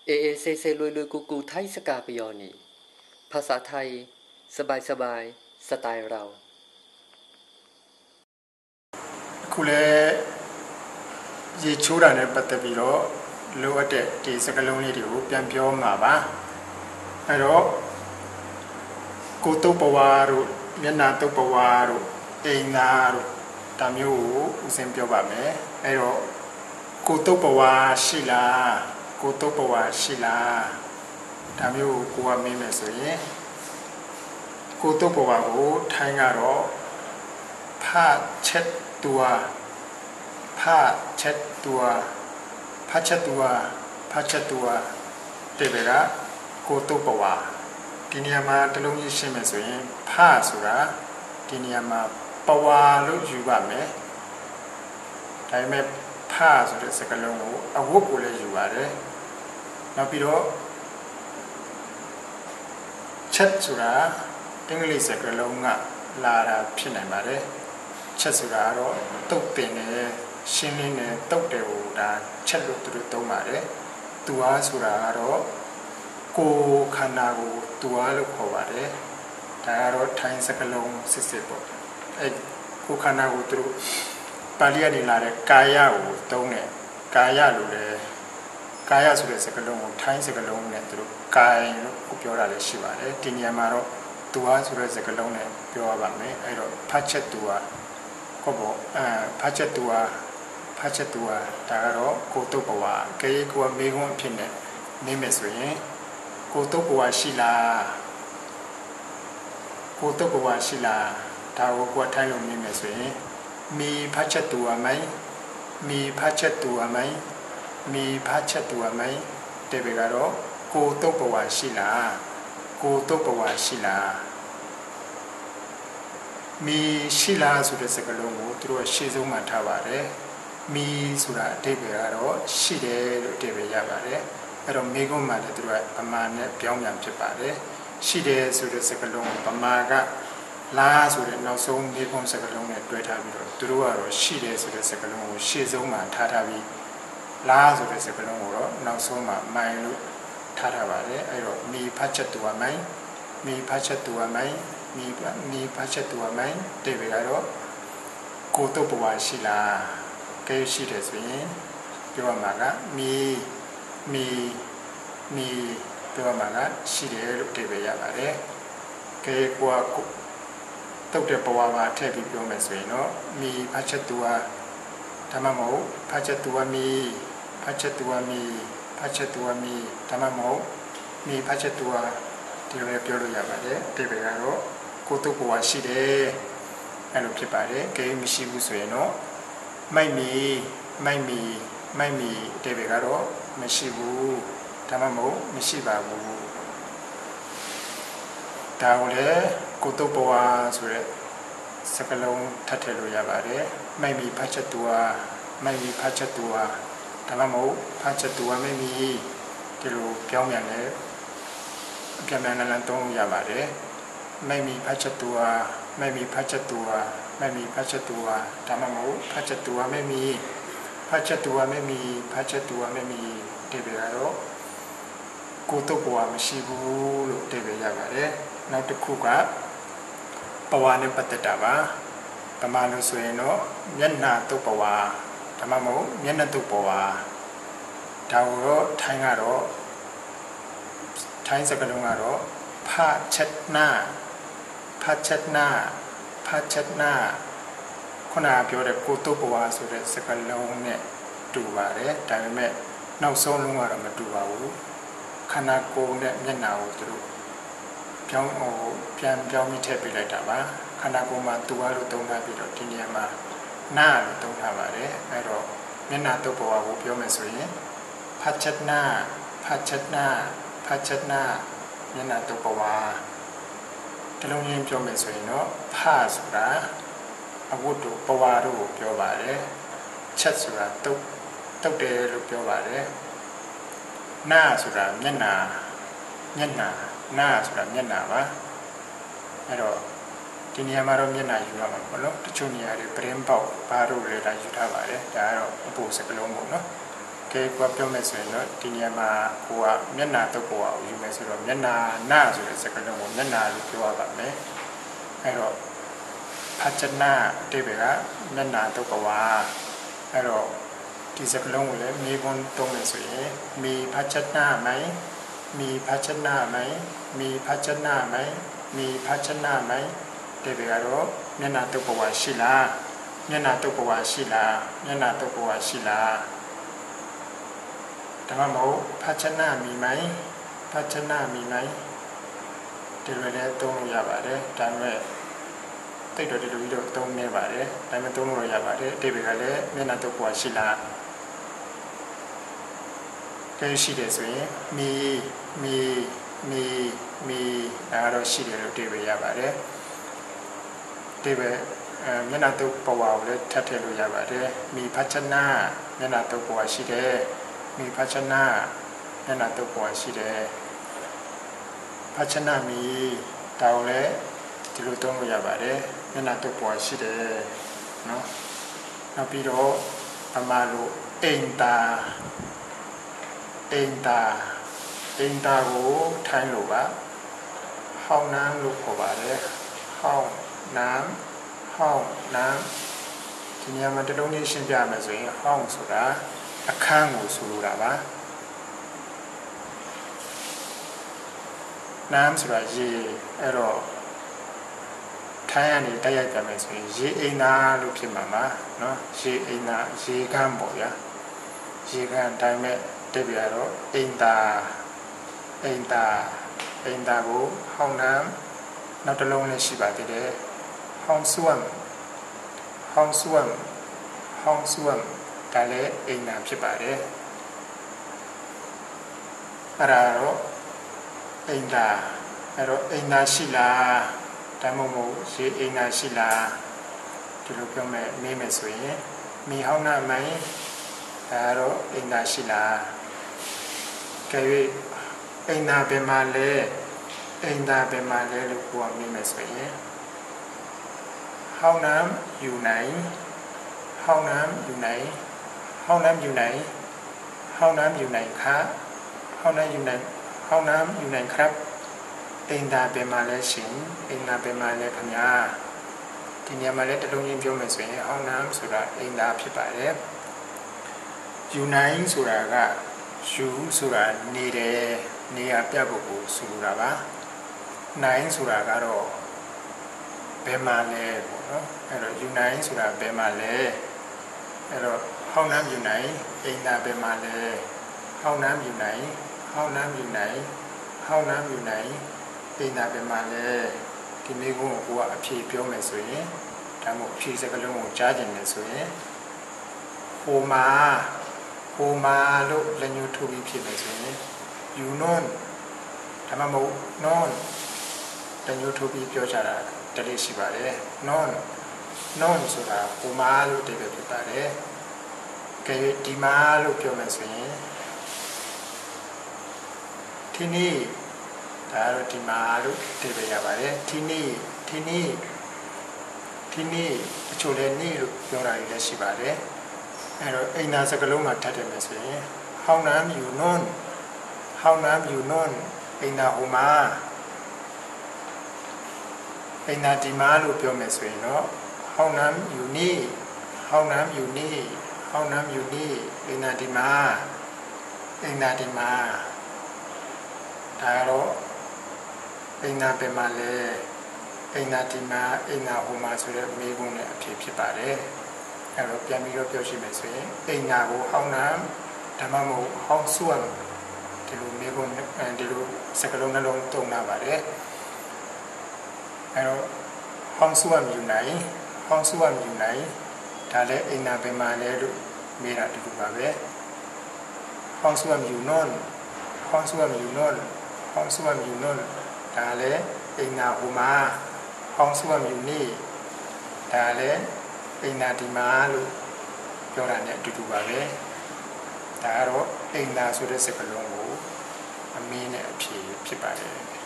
เอเอเซเซลุยลุยกูกูไทยสกาปยอนีภาษาไทยสบายสบายสไตล์เราခုလည်းရေချိုးတာနဲ့ပတ်သက်ပြီးတော့လိုအပ်တဲ့ဒီစကားလုံးလေးတွေကိုပြန်ပြောမှာပါအဲ့တော့ကိုတုတ်ပဝါတို့မျက်နှာတုတ်ပဝါတို့အိမ်သာတို့ဒါမျိုးကိုဦးစင်ပြောပါမယ်အဲ့တော့ကိုတုတ်ပဝါရှိလားကိုတုတ်ပဝါရှိလားဒါမျိုးကိုကမင်းမယ်ဆိုရင်ကိုတုတ်ပဝါကိုထိုင်းကတော့ဖချက်တူဖချက်တူဖချက်တူဖချက်တူတေဘေကကိုတုတ်ပဝါဒီနေရာမှာတလုံးကြီးရှင်းမယ်ဆိုရင်ဖဆိုတာဒီနေရာမှာပဝါလို့ယူပါမယ်ဒါပေမဲ့ဖဆိုတဲ့စကားလုံးကိုအဝတ်ကိုလည်းယူပါတယ်နောက်ပြီးတော့ချက်ဆိုတာအင်္ဂလိပ်စကားလုံးကလာတာဖြစ်နိုင်ပါတယ်ချက်ဆိုတာကတော့တုတ်တင်တယ်ရှင်းလင်းတယ်တုတ်တယ်ဟိုဒါချက်လို့သူတို့သုံးပါတယ်သူအားဆိုတာကတော့ကိုခန္ဓာကိုသူအားလို့ခေါ်ပါတယ်ဒါကတော့ထိုင်းစကားလုံးစစ်စစ်ပေါ့အဲကိုခန္ဓာကိုသူတို့ပါဠိကနေလာတဲ့ကာယကိုသုံးတယ်ကာယလို့လည်းကာယဆိုတဲ့စကားလုံးကိုထိုင်းစကားလုံးနဲ့သူတို့ကာယလို့ပြောတာလည်းရှိပါတယ်ဒီနေရာမှာတော့သူအားဆိုတဲ့စကားလုံးနဲ့ပြောရပါမယ်အဲ့တော့ဖတ်ချက်သူအားကိုပေါ့ဖတ်ချက်သူအားဖတ်ချက်သူအားဒါကတော့ကိုတုတ်ဘဝကေကိုကမေခွန်းအဖြစ်နဲ့နေမယ်ဆိုရင်ကိုတုတ်ဘဝရှိလားကိုတုတ်ဘဝရှိလားဒါကိုကိုထိုင်းလို့နေမယ်ဆိုရင်มีพระชัตตุวะไหมมีพระชัตตุวะไหมมีพระชัตตุวะไหมเตเบကတော့ကိုတုတ်ဘဝရှိလားကိုတုတ်ဘဝရှိလားมีရှိလားဆိုတဲ့စကားလုံးကိုသူတို့ရှေ့ဆုံးမှာထားပါတယ်มีဆိုတာအဓိပ္ပာယ်ကတော့ရှိတယ်လို့အဓိပ္ပာယ်ရပါတယ်အဲ့တော့မိဂုံးမှာလည်းသူတို့ကဗမာနဲ့ပြောင်းပြန်ဖြစ်ပါတယ်ရှိတယ်ဆိုတဲ့စကားလုံးကိုဗမာကလားဆိုတဲ့နောက်ဆုံးမိဂုံးစကားလုံးနဲ့တွဲထားပြီးတော့သူတို့ကတော့ရှိတယ်ဆိုတဲ့စကားလုံးကိုရှေ့ဆုံးမှာထားပြီးလားဆိုတဲ့စကားလုံးကိုတော့နောက်ဆုံးမှာမိုင်လို့ထားပါတယ်အဲ့တော့มีพระชัตตุวะไหมมีพระชัตตุวะไหมมีพระชัตตุวะไหมတေဘေကတော့ကိုတုတ်ဘဝရှိလားကဲရှိတယ်ဆိုရင်ပြောရမှာကมีပြောရမှာကရှိတယ်လို့တေဘေရပါတယ်ကဲကိုကတုတ်တဲ့ဘဝမှာထည့်ပြီးပြောမယ်ဆိုရင်တော့มีพระชัตตุวะဓမ္မမဟုတ်พระชัตตุวะมีพระชัตตุวะมีพระชัตตุวะมีဓမ္မမဟုတ်มีพระชัตตุวะဒီလိုပြောလို့ရပါတယ်တေဘေကတော့ကိုတုတ်ဘဝရှိတယ်အဲ့လိုဖြစ်ပါတယ်ကဲမရှိဘူးဆိုရင်တော့မိုက်မီတေဘေကတော့မရှိဘူးဓမ္မမဟုတ်မရှိပါဘူးဒါကိုလည်းကိုတုတ်ဘဝဆိုတဲ့စကားလုံးထပ်ထည့်လို့ရပါတယ်မိုက်မီဖတ်ချက်တူဓမ္မမဟုတ်ဖတ်ချက်တူမိုက်မီဒီလိုပြောင်းပြန်တယ်ပြန်ပြန်လန်းသုံးလို့ရပါတယ်မိုက်မီဖတ်ချက်တူမိုက်မီဖတ်ချက်တူဓမ္မမဟုတ်ဖတ်ချက်တူမိုက်မီဖတ်ချက်တူမိုက်မီတေဘေကတော့ကိုတုတ်ဘဝမရှိဘူးလို့တေဘေရပါတယ်နောက်တစ်ခုကပဝါနဲ့ပတ်သက်တာပါဗမာလိုဆိုရင်တော့မျက်နှာတုတ်ပဝါဓမ္မမဟုတ်မျက်နှာတုတ်ပဝါဒါကိုတော့ထိုင်းစကားလုံးကတော့ဖချက်နာခုနပြောတဲ့ကိုတုတ်ပဝါဆိုတဲ့စကားလုံးနဲ့တူပါတယ်ဒါပေမဲ့နောက်ဆုံးလုံးကတော့မတူပါဘူးခန္ဓာကိုယ်နဲ့မျက်နှာကိုသူတို့ပြန်ပြောင်းပြီးထည့်ပေးလိုက်တာပါခန္ဓာကိုယ်မှာသူအားလို့သုံးထားပြီးတော့ဒီနေရာမှာနာလို့သုံးထားပါတယ်အဲ့တော့မျက်နှာတုပ်ဘဝကိုပြောမယ်ဆိုရင်ဖတ်ချက်နာမျက်နှာတုပ်ဘဝတလုံးချင်းပြောမယ်ဆိုရင်တော့ဖဆိုတာအဝတ်တို့ဘဝတို့ကိုပြောပါတယ်ချက်ဆိုတာတုတ်တယ်လို့ပြောပါတယ်နာဆိုတာမျက်နှာနာဆိုတာမျက်နှာပါအဲ့တော့ဒီနေရာမှာတော့မျက်နှာယူရမှာပေါ့နော်တချို့နေရာတွေပရင်ပေါက်ဘာတို့လည်းဒါယူထားပါတယ်ဒါကတော့အပူစကလုံးပေါ့နော်ကဲကိုပြောမယ်ဆိုရင်တော့ဒီနေရာမှာကိုကမျက်နှာတုပ်ကိုယူမယ်ဆိုတော့မျက်နှာနာဆိုတဲ့စကားလုံးကိုမျက်နှာလို့ပြောရပါမယ်အဲ့တော့ภาชนะအတိပ္ပယ်ကမျက်နှာတုပ်ကွာအဲ့တော့ဒီစကားလုံးကိုလည်းမြေခွန်းသုံးမယ်ဆိုရင်มีภาชนะไหมมีภาชนะไหมมีภาชนะไหมมีภาชนะไหมအတိပ္ပယ်ကတော့မျက်နှာတုပ်ကွာရှိလားမျက်နှာတုပ်ကွာရှိလားမျက်နှာတုပ်ကွာရှိလားဒါမှမဟုတ်ภาชนะมีไหมภาชนะมีไหมဒီလိုလည်းသုံးလို့ရပါတယ်ဒါပေမဲ့တိတ်တော်ဒီလိုပြီးတော့သုံးနေပါတယ်ဒါပေမဲ့သုံးလို့ရပါတယ်အတိပ္ပယ်ကလည်းမျက်နှာတုပ်ကွာရှိလားကဲရှိတယ်ဆိုရင်မီဒါတော့ရှိတယ်လို့အတိပ္ပယ်ရပါတယ်အတိပ္ပယ်မျက်နှာတုပ်ပွားကိုလည်းထပ်ထည့်လို့ရပါတယ်มีภาชนะမျက်နှာတုပ်ပွားရှိတယ်มีภาชนะမျက်နှာတုပ်ပွားရှိတယ်ภาชนะมีဒါကိုလည်းဒီလိုသုံးလို့ရပါတယ်မျက်နှာတုပ်ပွားရှိတယ်နော်နောက်ပြီးတော့အမလိုအိမ်တာကိုထိုင်းလို့ပါဟောင်းน้ำလို့ခေါ်ပါတယ်ဟောင်းน้ำဒီနေရာမှာတလုံးလေးရှင်းပြမယ်ဆိုရင်ဟောင်းဆိုတာအခန်းကိုဆိုလိုတာပါน้ำဆိုတာရေအဲ့တော့ထိုင်းကနေတိုက်ရိုက်ကြမယ်ဆိုရင်ရေအိမ်သာလို့ဖြစ်မှာပါเนาะရေအိမ်သာရေကမ်းပေါ့ဗျာရေကမ်းတိုင်းမဲ့တက်ပြတော့အိမ်သာကိုဟောင်းน้ำနောက်တစ်လုံးလည်းရှိပါသေးတယ်ဟောင်းစွမ်ဒါလည်းအိမ်သာဖြစ်ပါတယ်အဲ့ဒါတော့အိမ်သာအဲ့တော့အိမ်သာရှိလားဒါမှမဟုတ်ရေအိမ်သာရှိလားဒီလိုပြောမယ်နေမယ်ဆိုရင်มีห้องน้ำไหมဒါတော့အိမ်သာရှိလားကြည့်အိမ်သာဘယ်မှာလဲလို့ပြောမိမယ်ဆိုရင်ห้องน้ำอยู่ไหนห้องน้ำอยู่ไหนคะห้องน้ำอยู่ไหนครับအိမ်သာဘယ်မှာလဲရှင်အိမ်သာဘယ်မှာလဲခင်ဗျာဒီနေရာမှာလည်းတလုံးချင်းပြောမယ်ဆိုရင်ห้องน้ำဆိုတာအိမ်သာဖြစ်ပါတယ်อยู่ไหนဆိုတာကယူဆိုတာနေတယ်နေရာပြဖို့ကိုဆိုလိုတာပါနိုင်ဆိုတာကတော့ဘယ်မှာလဲပေါ့နော်အဲ့တော့อยู่ไหนဆိုတာဘယ်မှာလဲအဲ့တော့ห้องน้ำอยู่ไหนအိမ်သာဘယ်မှာလဲห้องน้ำอยู่ไหนအိမ်သာဘယ်မှာလဲဒီမိကုန်းကိုကအဖြေပြောမယ်ဆိုရင်ဒါမှမဟုတ်အဖြေစကားလုံးကိုကြားကျင်တယ်ဆိုရင်ဟိုမာလို့လက်ညှိုးထိုးပြီးဖြစ်မယ်ဆိုရင်ယူနွန်ဒါမှမဟုတ်နွန်လက်ညှိုးထိုးပြီးပြောကြတာတလေးရှိပါတယ်နွန်ဆိုတာဟိုမာလို့တကယ်ဖြစ်ပါတယ်ကဲဒီမာလို့ပြောမယ်ဆိုရင်ဒီနေ့ဒါတော့ဒီမာလို့တကယ်ရပါတယ်ဒီနေ့အချို့လည်းနေ့လို့ပြောတာလည်းရှိပါတယ်အဲ့တော့အိမ်သာစကလုံးမှာထပ်တယ်မယ်ဆိုရင်ဟောင်းน้ำอยู่โน่นအိမ်သာဟိုမှာအိမ်သာဒီမှာလို့ပြောမယ်ဆိုရင်တော့ဟောင်းน้ำอยู่นี่အိမ်သာဒီမှာဒါတော့အိမ်သာဘယ်မှာလဲအိမ်သာဒီမှာအိမ်သာဟိုမှာဆိုတဲ့မိကုန်းနဲ့အဖြစ်ဖြစ်ပါတယ်အဲ့တော့ပြန်ပြီးတော့ပြောရှိမယ်ဆိုရင်အိမ်သာကိုဟောင်းน้ำဓမ္မမဟုတ်ဟောင်းစွမ်ဒီလိုမိကုန်းဒီလိုစကလုံးနှလုံးတုံနာပါတယ်အဲ့တော့ဟောင်းစွမ်อยู่ไหนဒါလည်းအိမ်သာဘယ်မှာလဲလို့မေးတာတူတူပါပဲဟောင်းစွမ်อยู่โน่นဒါလည်းအိမ်သာဟိုမှာဟောင်းစွမ်อยู่นี่ဒါလည်းအိမ်သာဒီမှာလို့ပြောတာ ਨੇ အတူတူပါပဲဒါကတော့အိမ်သာဆိုတဲ့စကားလုံးကိုအမင်းနဲ့အဖြေဖြစ်ပါတယ်